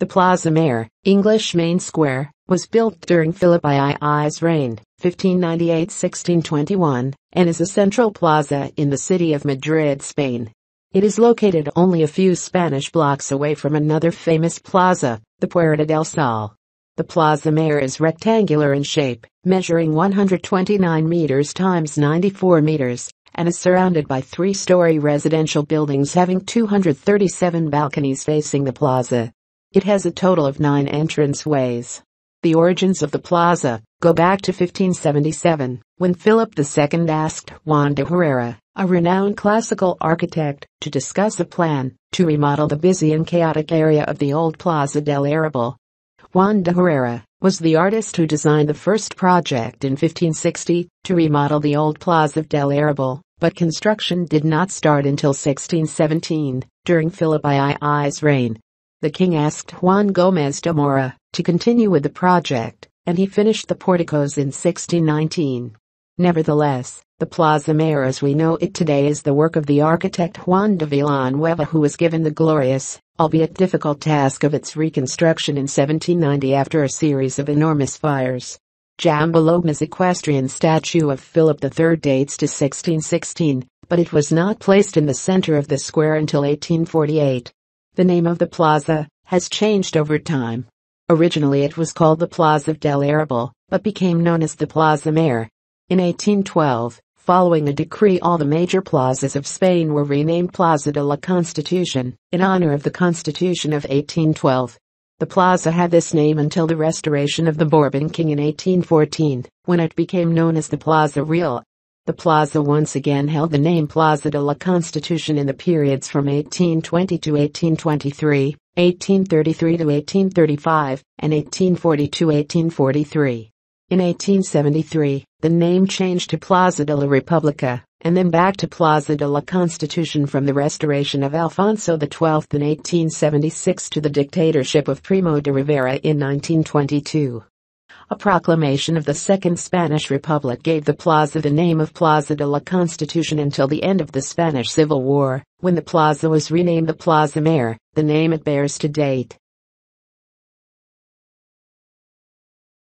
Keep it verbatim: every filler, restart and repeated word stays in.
The Plaza Mayor, English Main Square, was built during Philip the I's reign, fifteen ninety-eight to sixteen twenty-one, and is a central plaza in the city of Madrid, Spain. It is located only a few Spanish blocks away from another famous plaza, the Puerta del Sol. The Plaza Mayor is rectangular in shape, measuring one hundred twenty-nine meters times ninety-four meters, and is surrounded by three-story residential buildings having two hundred thirty-seven balconies facing the plaza. It has a total of nine entranceways. The origins of the plaza go back to fifteen seventy-seven, when Philip the Second asked Juan de Herrera, a renowned classical architect, to discuss a plan to remodel the busy and chaotic area of the old Plaza del Arrabal. Juan de Herrera was the artist who designed the first project in fifteen sixty to remodel the old Plaza del Arrabal, but construction did not start until sixteen seventeen, during Philip the I's reign. The king asked Juan Gómez de Mora to continue with the project, and he finished the porticos in sixteen nineteen. Nevertheless, the Plaza Mayor as we know it today is the work of the architect Juan de Villanueva, who was given the glorious, albeit difficult task of its reconstruction in seventeen ninety after a series of enormous fires. Giamboloma's equestrian statue of Philip the Third dates to sixteen sixteen, but it was not placed in the center of the square until eighteen forty-eight. The name of the plaza has changed over time. Originally it was called the Plaza del Arrabal, but became known as the Plaza Mayor. In eighteen twelve, following a decree, all the major plazas of Spain were renamed Plaza de la Constitución, in honor of the Constitution of eighteen twelve. The plaza had this name until the restoration of the Bourbon king in eighteen fourteen, when it became known as the Plaza Real. The plaza once again held the name Plaza de la Constitución in the periods from eighteen twenty to eighteen twenty-three, eighteen thirty-three to eighteen thirty-five, and eighteen forty to eighteen forty-three. In eighteen seventy-three, the name changed to Plaza de la República, and then back to Plaza de la Constitución from the restoration of Alfonso the Twelfth in eighteen seventy-six to the dictatorship of Primo de Rivera in nineteen twenty-two. A proclamation of the Second Spanish Republic gave the plaza the name of Plaza de la Constitución until the end of the Spanish Civil War, when the plaza was renamed the Plaza Mayor, the name it bears to date.